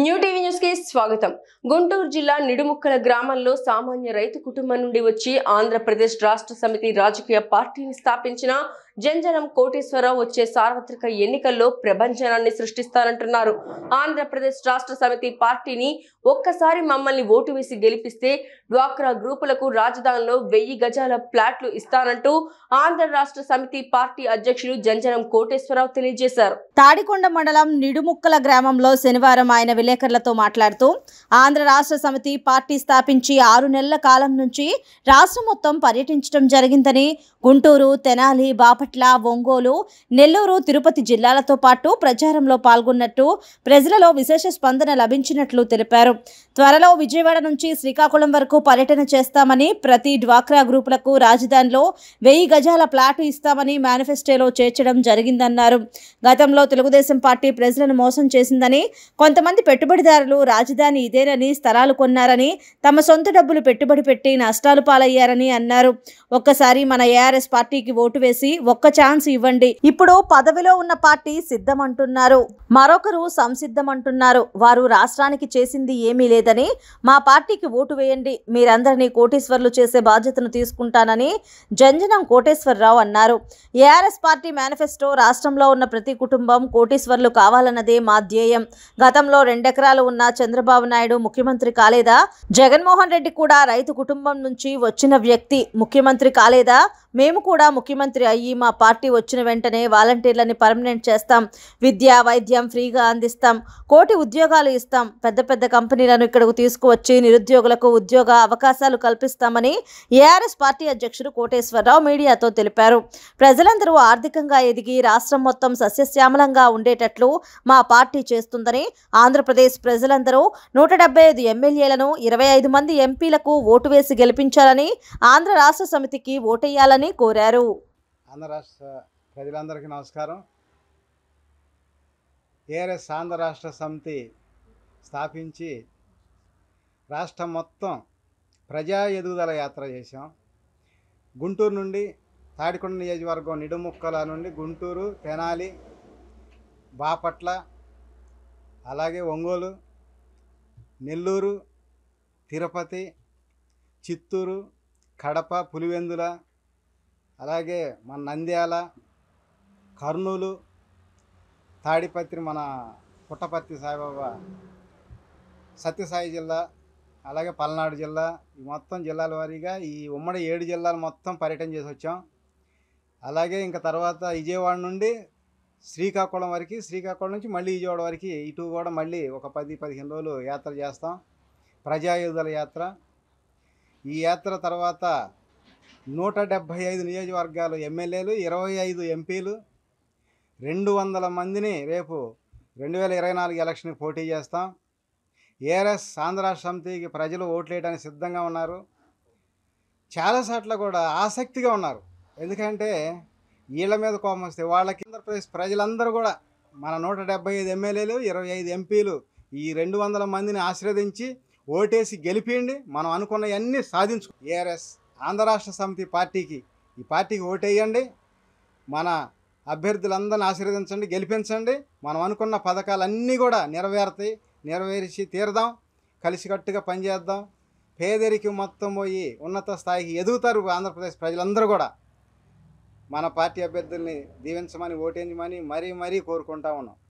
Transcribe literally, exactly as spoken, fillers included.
New TV news కి స్వాగతం. గుంటూరు జిల్లా నిడుముక్కల గ్రామంలో సామాన్య రైతు కుటుంబం నుండి వచ్చి ఆంధ్రప్రదేశ్ రాష్ట్ర సమితి రాజకీయ పార్టీని స్థాపించిన జంజనం కోటేశ్వరరావు వచ్చే సార్వత్రిక ఎన్నికల్లో ప్రభంజనాన్ని సృష్టిస్తానంటున్నారు. ఆంధ్రప్రదేశ్ రాష్ట్ర సమితి పార్టీని ఒక్కసారి మమ్మల్ని ఓటు వేసి గెలిపిస్తే డ్వాక్రా గ్రూపులకు రాజధానిలో వెయ్యి గజాల ప్లాట్లు ఇస్తానంటూ ఆంధ్ర రాష్ట్ర సమితి పార్టీ అధ్యక్షుడు జంజనం కోటేశ్వరరావు తెలియజేశారు. తాడికొండ మండలం నిడుముక్కల గ్రామంలో శనివారం ఆయన విలేకరులతో మాట్లాడుతూ ఆంధ్ర రాష్ట్ర సమితి పార్టీ స్థాపించి ఆరు నెలల కాలం నుంచి రాష్ట్రం మొత్తం పర్యటించడం జరిగిందని, గుంటూరు, తెనాలి, బాపట్ల, ఒంగోలు, నెల్లూరు, తిరుపతి జిల్లాలతో పాటు ప్రచారంలో పాల్గొన్నట్టు ప్రజలలో విశేష స్పందన లభించినట్లు తెలిపారు. త్వరలో విజయవాడ నుంచి శ్రీకాకుళం వరకు పర్యటన చేస్తామని, ప్రతి డ్వాక్రా గ్రూపులకు రాజధానిలో వెయ్యి గజాల ప్లాటు ఇస్తామని మేనిఫెస్టోలో చేర్చడం జరిగిందన్నారు. గతంలో తెలుగుదేశం పార్టీ ప్రజలను మోసం చేసిందని, కొంతమంది పెట్టుబడిదారులు రాజధాని ఇదేనని స్థలాలు కొన్నారని, తమ సొంత డబ్బులు పెట్టుబడి పెట్టి నష్టాలు పాలయ్యారని అన్నారు. ఒక్కసారి మన ఏఆర్ఎస్ పార్టీకి ఓటు వేసి ఒక్క ఛాన్స్ ఇవ్వండి. ఇప్పుడు పదవిలో ఉన్న పార్టీ సిద్ధమంటున్నారు, మరొకరు సంసిద్ధమంటున్నారు. వారు రాష్ట్రానికి చేసింది ఏమీ లేదని మా పార్టీకి ఓటు వేయండి, మీరందరినీ కోటీశ్వర్లు చేసే బాధ్యతను తీసుకుంటానని జంజనం కోటేశ్వరరావు అన్నారు. ఏఆర్ఎస్ పార్టీ మేనిఫెస్టో రాష్ట్రంలో ఉన్న ప్రతి కుటుంబం కోటీశ్వర్లు కావాలన్నదే మా ధ్యేయం. గతంలో రెండెకరాలు ఉన్న చంద్రబాబు నాయుడు ముఖ్యమంత్రి కాలేదా? జగన్మోహన్ రెడ్డి కూడా రైతు కుటుంబం నుంచి వచ్చిన వ్యక్తి ముఖ్యమంత్రి కాలేదా? మేము కూడా ముఖ్యమంత్రి అయ్యి మా పార్టీ వచ్చిన వెంటనే వాలంటీర్లని పర్మనెంట్ చేస్తాం, విద్య వైద్యం ఫ్రీగా అందిస్తాం, కోటి ఉద్యోగాలు ఇస్తాం, పెద్ద పెద్ద కంపెనీలను ఇక్కడకు తీసుకువచ్చి నిరుద్యోగులకు ఉద్యోగ అవకాశాలు కల్పిస్తామని ఏఆర్ఎస్ పార్టీ అధ్యక్షుడు కోటేశ్వరరావు మీడియాతో తెలిపారు. ప్రజలందరూ ఆర్థికంగా ఎదిగి రాష్ట్రం మొత్తం సస్యశ్యామలంగా ఉండేటట్లు మా పార్టీ చేస్తుందని, ఆంధ్రప్రదేశ్ ప్రజలందరూ నూట డెబ్బై ఐదు ఎమ్మెల్యేలను ఇరవై ఐదు మంది ఎంపీలకు ఓటు వేసి గెలిపించాలని, ఆంధ్ర రాష్ట్ర సమితికి ఓటేయాలని కోరారు. ఆంధ్ర రాష్ట్ర ప్రజలందరికీ నమస్కారం. ఏఆర్ఎస్ ఆంధ్ర రాష్ట్ర సమితి స్థాపించి రాష్ట్రం మొత్తం ప్రజా ఎదుగుదల యాత్ర చేశాం. గుంటూరు నుండి తాడికొండ నియోజకవర్గం నిడుముక్కల నుండి గుంటూరు, తెనాలి, బాపట్ల, అలాగే ఒంగోలు, నెల్లూరు, తిరుపతి, చిత్తూరు, కడప, పులివెందుల, అలాగే మన నంద్యాల, కర్నూలు, తాడిపత్రి, మన పుట్టపర్తి సాయిబాబా సత్యసాయి జిల్లా, అలాగే పల్నాడు జిల్లా, ఈ మొత్తం జిల్లాల వారీగా ఈ ఉమ్మడి ఏడు జిల్లాలు మొత్తం పర్యటన చేసి వచ్చాం. అలాగే ఇంకా తర్వాత విజయవాడ నుండి శ్రీకాకుళం వరకు, శ్రీకాకుళం నుంచి మళ్ళీ విజయవాడ వరకు ఇటు కూడా మళ్ళీ ఒక పది పదిహేను రోజులు యాత్ర చేస్తాం, ప్రజా ఎదుగుదల యాత్ర. ఈ యాత్ర తర్వాత నూట డెబ్భై ఐదు నియోజకవర్గాలు ఎమ్మెల్యేలు, ఇరవై ఐదు ఎంపీలు, రెండు వందల మందిని రేపు రెండు వేల ఇరవై నాలుగు ఎలక్షన్కి పోటీ చేస్తాం. ఏఆర్ఎస్ ఆంధ్ర రాష్ట్ర సమితికి ప్రజలు ఓట్లేయడానికి సిద్ధంగా ఉన్నారు. చాలాసార్లు కూడా ఆసక్తిగా ఉన్నారు. ఎందుకంటే వీళ్ళ మీద కోపం వస్తే వాళ్ళకి ఆంధ్రప్రదేశ్ ప్రజలందరూ కూడా మన నూట డెబ్బై ఐదు ఎమ్మెల్యేలు, ఇరవై ఐదు ఎంపీలు, ఈ రెండు వందల మందిని ఆశీర్వదించి ఓటేసి గెలిపియండి, మనం అనుకున్నవన్నీ సాధించు. ఏఆర్ఎస్ ఆంధ్ర రాష్ట్ర సమితి పార్టీకి ఈ పార్టీకి ఓటేయండి, మన అభ్యర్థులందరినీ ఆశీర్వదించండి, గెలిపించండి. మనం అనుకున్న పథకాలన్నీ కూడా నెరవేరుతాయి, నెరవేర్చి తీరదాం, కలిసికట్టుగా పనిచేద్దాం. పేదరికం మొత్తం పోయి ఉన్నత స్థాయికి ఎదుగుతారు ఆంధ్రప్రదేశ్ ప్రజలందరూ కూడా. మన పార్టీ అభ్యర్థుల్ని దీవించమని, ఓటేయించమని మరీ మరీ కోరుకుంటా ఉన్నాం.